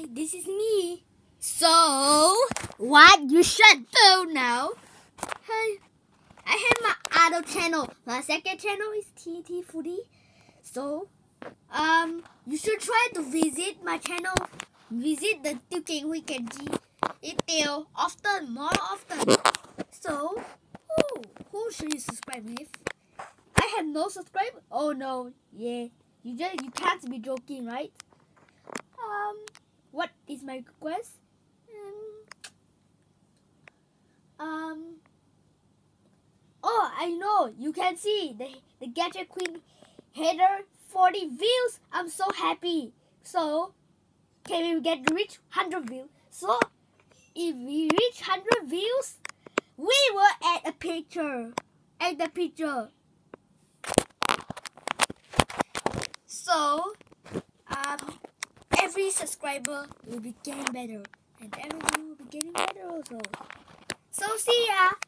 this is me. So, what you should do now? Hey, I have my other channel. My second channel is TT Foodie. So, you should try to visit my channel. Visit the qween detail often, more often. So, who should you subscribe with? I have no subscribe. Oh no, yeah. You can't be joking, right? What is my request? Oh, I know. You can see the gacha queen header 40 views. I'm so happy. So, can we get reach 100 views? So, if we reach 100 views, we will add a picture. Add the picture. So, every subscriber will be getting better, and every view will be getting better also. So, see ya.